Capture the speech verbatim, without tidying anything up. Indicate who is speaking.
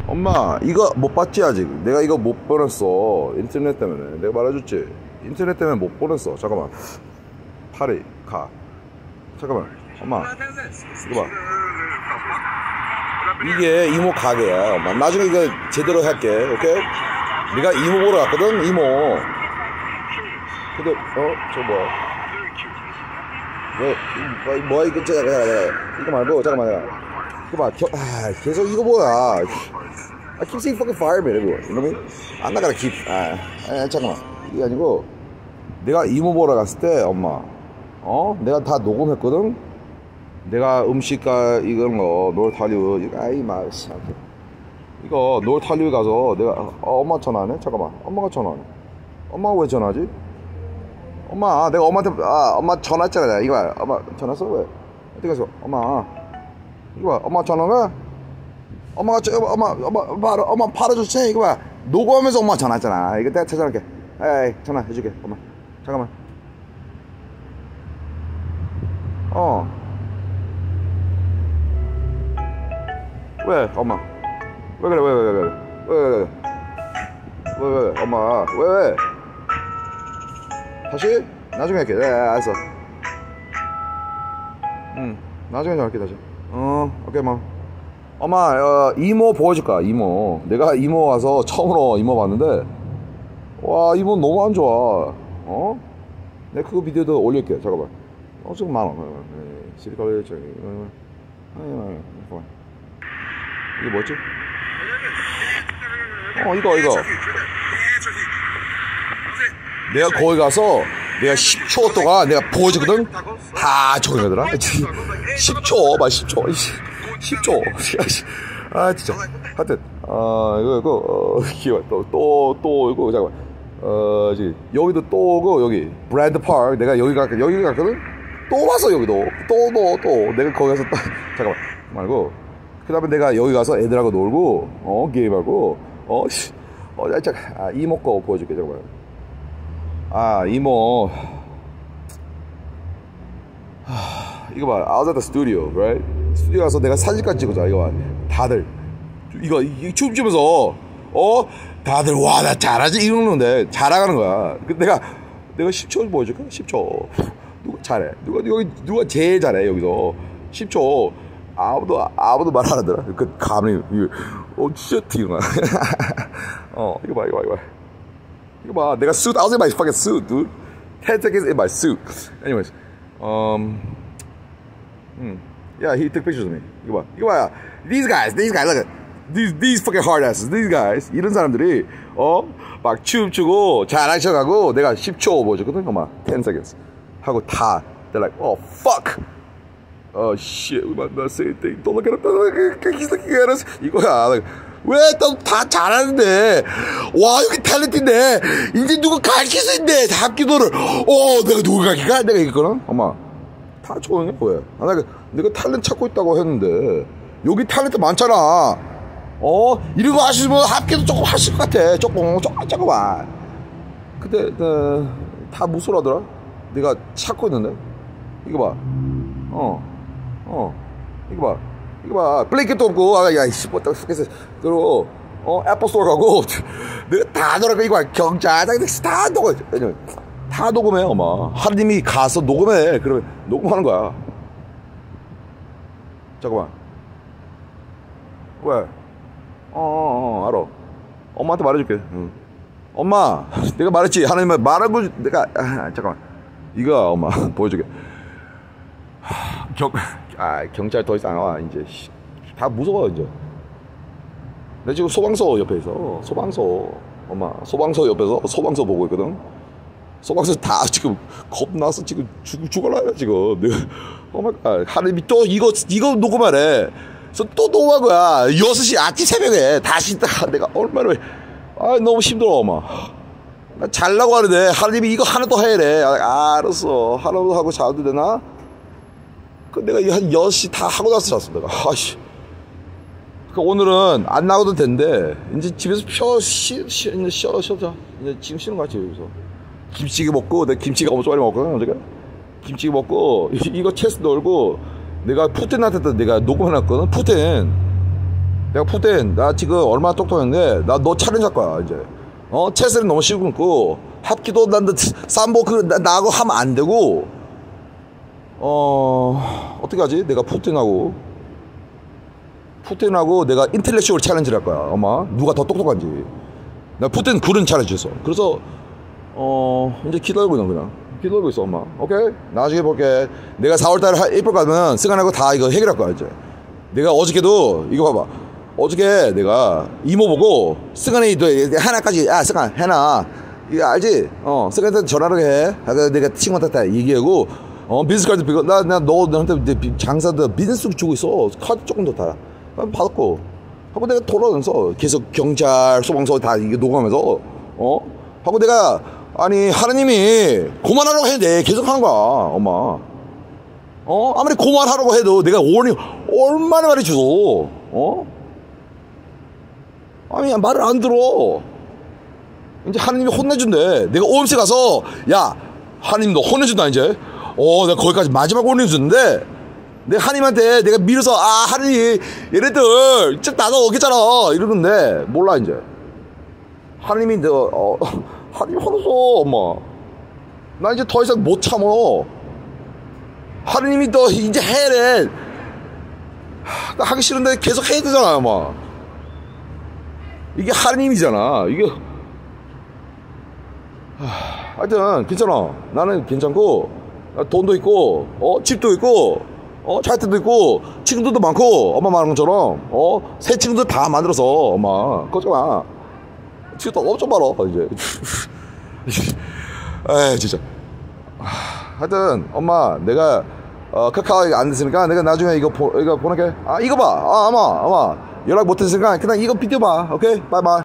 Speaker 1: 엄마 이거 못 봤지 아직. 내가 이거 못 보냈어. 인터넷 때문에. 내가 말해줬지. 인터넷 때문에 못 보냈어. 잠깐만. 팔이 가. 잠깐만. 엄마 이거 봐. 이게 이모 가게야. 엄마 나중에 이거 제대로 할게. 오케이? 네가 이모 보러 갔거든. 이모. 근데 어? 저 뭐야? 뭐, 뭐, 이거, 잠깐, 잠깐, 잠깐. 이거 말고, 잠깐만, 이거 봐, 겨, 아, 계속 이거 뭐야. I keep saying fucking fireman everywhere. You know what I mean? I'm not gonna keep, 아, 아, 잠깐만. 이게 아니고, 내가 이모 보러 갔을 때, 엄마, 어? 내가 다 녹음했거든? 내가 음식과 이런 거, 노르탈리우, 이거, 아이, 마, 이거, 노르탈리우 가서, 내가, 어, 엄마 전화하네? 잠깐만. 엄마가 전화하네. 엄마가 왜 전화하지? 엄마, 내가 엄마한테, 아, 엄마 전화했잖아. 이거 봐. 엄마 전화했어? 왜? 어떻게 했어? 엄마. 이거 봐. 엄마 전화가? 엄마가, 저, 엄마, 엄마, 엄마, 엄마 팔아줬지? 이거 봐. 녹음하면서 엄마 전화했잖아. 이거 내가 찾아갈게. 에이, 전화해줄게. 엄마. 잠깐만. 어. 왜? 엄마. 왜 그래, 왜, 왜, 왜, 왜, 왜, 왜, 왜, 왜, 왜, 엄마. 왜, 왜? 다시? 나중에 할게. 네, 알았어. 응, 나중에 전화할게, 다시. 어, 오케이, 뭐. 엄마, 어, 이모 보여줄까, 이모. 내가 이모 와서 처음으로 이모 봤는데, 와, 이모 너무 안 좋아. 어? 내가 그거 비디오도 올릴게. 잠깐만. 어, 지금 많아. 시리컬리, 저기, 잠깐만. 이게 뭐지? 어, 이거, 이거. 내가 거기 가서 내가 십 초 동안 내가 보여주거든. 아 저기 가더라. 십 초 막 십 초 십 초 아 진짜. 하여튼 아 이거 이거 어 기억 또또 또 이거 잠깐만 어 저기 여기도 또고 여기 브랜드 파크 내가 여기 가 여기 갔거든. 또 왔어 여기도 또 또 또 내가 거기 가서 딱 잠깐만 말고 그 다음에 내가 여기 가서 애들하고 놀고 어 게임하고 어어 잠깐 아 이모 거 보여줄게 잠깐만. 아 이모 하, 이거 봐. I was at the studio, right? 스튜디오 가서 내가 사진까지 찍었잖아. 이거 봐. 다들 이거 춤 추면서 어 다들 와 나 잘하지 이러는데 잘하는 거야. 내가 내가 십 초 보여줄까? 십 초 누가 잘해? 누가 여기 누가 제일 잘해 여기서 십 초 아무도 아무도 말 안 하더라. 그 감이 어 진짜 이거 어 이거 봐 이거 봐 이거 봐. 이거 봐, 내가 suit. I was in my fucking suit, dude. ten seconds in my suit. Anyways, um, hmm. yeah, he took pictures of me. 이거 봐, 이거 봐. These guys, these guys, look at these these fucking hard asses. These guys, 이런 사람들이 어, 막 춤추고 잘하셔가고 내가 십 초 보여줬거든, 엄마. ten seconds 하고 다. They're like, oh fuck. Oh shit, we might not say anything. Don't look at him. Don't look at him. He's looking at us. 이거야. Like, 왜 또 다 잘하는데 와 여기 탤런트인데 이제 누가 가르칠 수 있는데 다 합기도를 어 내가 누가 가르칠까 내가 이거는 엄마 다 좋은데 왜 아, 내가 내가 탤런트 찾고 있다고 했는데 여기 탤런트 많잖아 어 이러고 하시면 합기도 조금 하실 것 같아 조금 조금 조금만 근데 어, 다 무소라더라 내가 찾고 있는데 이거 봐어어 어, 이거 봐 이거 봐, 블랭켓도 없고, 아, 야, 이씨, 뭐, 그리고, 어, 애플스토어 가고, 내가 다 놀아가, 이거 봐, 경찰, 다 녹음, 다 녹음해, 엄마. 하느님이 가서 녹음해. 그러면, 녹음하는 거야. 잠깐만. 왜? 어, 어, 어, 알아. 엄마한테 말해줄게. 응. 엄마, 내가 말했지. 하느님이 말한 거, 내가, 아, 잠깐만. 이거, 엄마, 보여줄게. 경, 아, 경찰 더 이상 안 와, 이제. 다 무서워, 이제. 나 지금 소방서 옆에 있어. 소방서. 엄마, 소방서 옆에서 소방서 보고 있거든. 소방서 다 지금 겁나서 지금 죽, 죽어라요, 지금. 내가, 어마, 아, 하느님이 또 이거, 이거 녹음하래. 그래서 또 녹음한 거야. 여섯 시 아침 새벽에. 다시, 내가 얼마나, 아, 너무 힘들어, 엄마. 나 잘라고 하는데, 하느님이 이거 하나 더 해야래. 아, 알았어. 하나도 하고 자도 되나? 그 내가 한 여섯 시 다 하고 나서 잤어 내가. 아씨. 그 오늘은 안 나가도 된대. 이제 집에서 쉬어 쉬 쉬 이제 쉬어 쉬자. 이제 지금 쉬는 거야 집에서. 김치찌개 먹고 내가 김치가 엄청 많이 먹거든 어저께. 김치찌개 먹고 이거 체스 놀고 내가 푸틴한테도 내가 녹음해놨거든. 푸틴 내가 푸텐 나 지금 얼마나 똑똑했는데 나 너 챌린지 할 거야 이제. 어 체스는 너무 쉬고 합기도 난 삼보 그 나, 나하고 하면 안 되고 어 어떻게 하지? 내가 푸틴하고 푸틴하고 내가 인텔렉츄얼 챌린지를 할 거야. 아마 누가 더 똑똑한지. 나 푸틴 구른 챌린지 했어. 그래서 어 이제 기다리고 있는 그냥 기다리고 있어 엄마. 오케이 나중에 볼게. 내가 사월달에 일볼 가면 승관하고 다 이거 해결할 거야 이제. 내가 어저께도 이거 봐봐. 어저께 내가 이모 보고 승관이 하나까지 야 승관 해놔 이거 알지? 어 승관한테 전화를 해. 내가 친구한테 다 얘기하고 어 비즈니스 카드 비고 나 나 너 너한테 장사도 비즈니스 주고 있어. 카드 조금 더 다 받았고 하고 내가 돌아오면서 계속 경찰 소방서 다 이게 녹음하면서 어 하고 내가 아니 하나님이 그만하라고 해도 돼 계속 하는 거야 엄마. 어 아무리 그만하라고 해도 내가 오니 얼마나 말해줘. 어 아니 말을 안 들어. 이제 하나님이 혼내준대. 내가 오엠씨 가서 야 하나님 너 혼내준다 이제. 어 내가 거기까지 마지막 혼내주는데 내가 하나님한테 내가 밀어서 아 하나님 얘네들 진짜 나도 오겠잖아 이러는데 몰라 이제. 하나님이 너 어, 하나님 화났어 엄마. 나 이제 더 이상 못 참어. 하나님이 너 이제 해래. 나 하기 싫은데 계속 해야 되잖아 엄마. 이게 하나님이잖아 이게. 하, 하여튼 괜찮아. 나는 괜찮고 돈도 있고 어 집도 있고 어 차트도 있고 친구들도 많고 엄마 말한 것처럼 어 새 친구들 다 만들어서 엄마 걱정마. 친구도 엄청 많아 이제. 에이 진짜. 하여튼 엄마 내가 어 카카오 안 됐으니까 내가 나중에 이거 보, 이거 보낼게. 아 이거 봐. 아 아마 아마 연락 못했으니까 그냥 이거 비디오 봐. 오케이 바이바이.